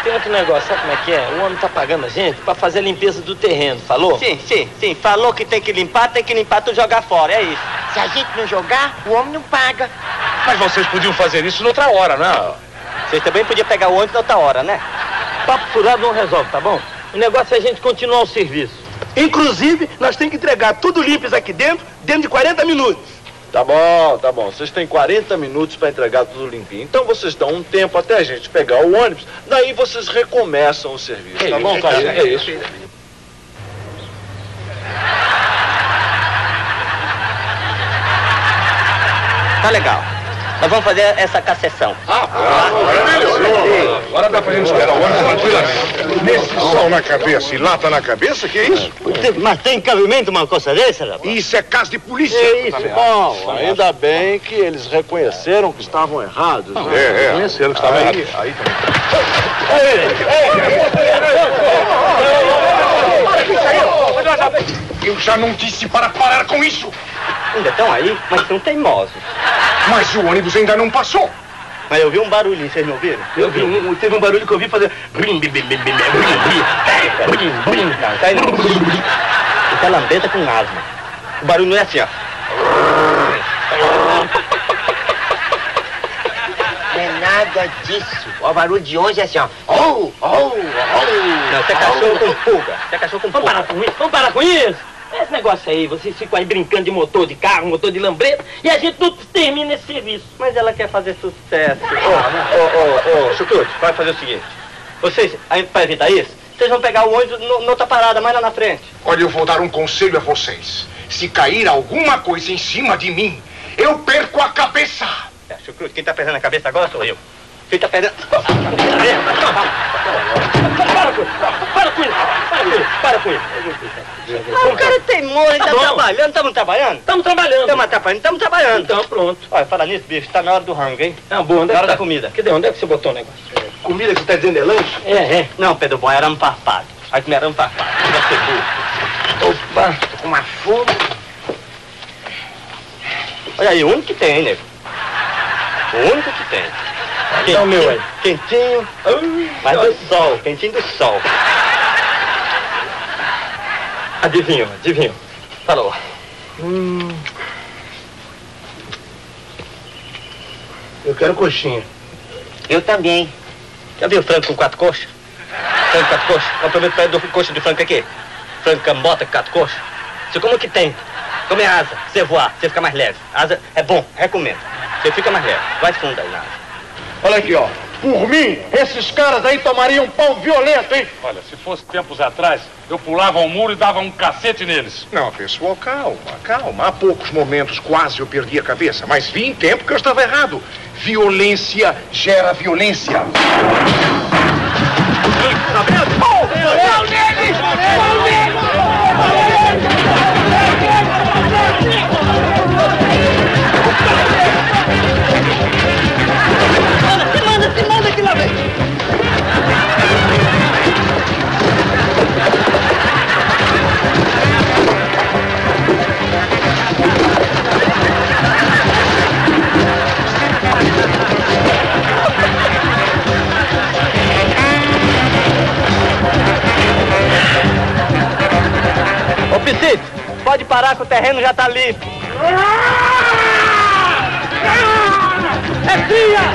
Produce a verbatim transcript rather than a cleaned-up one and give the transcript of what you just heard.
tem outro negócio, sabe como é que é? O homem tá pagando a gente pra fazer a limpeza do terreno, falou? Sim, sim, sim. Falou que tem que limpar, tem que limpar, tu jogar fora, é isso. Se a gente não jogar, o homem não paga. Mas vocês podiam fazer isso noutra hora, não? Vocês também podiam pegar o ônibus noutra hora, né? Papo furado não resolve, tá bom? O negócio é a gente continuar o serviço. Inclusive, nós temos que entregar tudo limpo aqui dentro, dentro de quarenta minutos. Tá bom, tá bom. Vocês têm quarenta minutos para entregar tudo limpinho. Então vocês dão um tempo até a gente pegar o ônibus, daí vocês recomeçam o serviço. É tá isso, bom, cara? é isso. Tá legal. Nós vamos fazer essa concessão. Ah, ah, agora dá pra gente esperar o ônibus tranquilamente. Nesse sol na cabeça e lata na cabeça, que é isso? Mas tem cabimento uma coisa dessa, rapaz? Isso é caso de polícia. É isso, bom, ainda bem que eles reconheceram que estavam errados. Né? É, é. Reconheceram que estavam errados. Aí também. Eu já não disse para parar com isso. Ainda estão aí, mas são teimosos. Mas o ônibus ainda não passou. Mas eu vi um barulhinho, vocês me ouviram? Eu vi, um, teve um barulho que eu vi fazer... Brim, brim, brim, brim, brim, brim, Brim, brim, cara. Tá indo... Fica lambeta com asma. O barulho não é assim, ó. Não é nada disso. O barulho de hoje é assim, ó. Oh, oh, oh. Não, você é cachorro com pulga. Você é cachorro com Vamos pulga. parar com isso? Vamos parar com isso? Esse negócio aí, vocês ficam aí brincando de motor de carro, motor de lambreta, e a gente não termina esse serviço. Mas ela quer fazer sucesso. Ô, ô, ô, ô, Chucrute, vai fazer o seguinte. Vocês, aí, pra evitar isso, vocês vão pegar o ônibus no, noutra parada, mais lá na frente. Olha, eu vou dar um conselho a vocês. Se cair alguma coisa em cima de mim, eu perco a cabeça. É, Chucrute, quem tá perdendo a cabeça agora sou eu. Quem tá perdendo... Para com isso, para com isso, para com isso, para com isso. Ah, o cara é teimoso, ele tá, bom. trabalhando, estamos trabalhando? Estamos trabalhando. Estamos atrapalhando, estamos trabalhando. Então, pronto. Olha, fala nisso, bicho, tá na hora do rango, hein? Ah, bom, onde é Na hora que da tá? comida. Cadê? Onde é que você botou o negócio? Comida que você tá dizendo é lanche? É, é. Não, Pedro Bom, era um farpado. Aí comer era um farpado. Deve ser burro. Opa. Tô com uma fome. Olha aí, o único que tem, hein, nego? O único que tem. Dá o meu aí. Quentinho, mas do sol, quentinho do sol. Adivinho, adivinho. Falou. Hum. Eu quero coxinha. Eu também. Já viu frango com quatro coxas? Frango com quatro coxas? Qual o primeiro pé do coxa de frango aqui? Frango cambota com quatro coxas? Você como que tem? Come a asa, você voar, você fica mais leve. Asa é bom, recomendo. Você fica mais leve. Vai fundo aí na asa. Olha aqui, ó. Por mim, esses caras aí tomariam um pau violento, hein? Olha, se fosse tempos atrás, eu pulava ao muro e dava um cacete neles. Não, pessoal, calma, calma. Há poucos momentos quase eu perdi a cabeça, mas vi em tempo que eu estava errado. Violência gera violência. Se manda, se manda que lá vem. Ô, Piscite, pode parar que o terreno já tá limpo. É tia!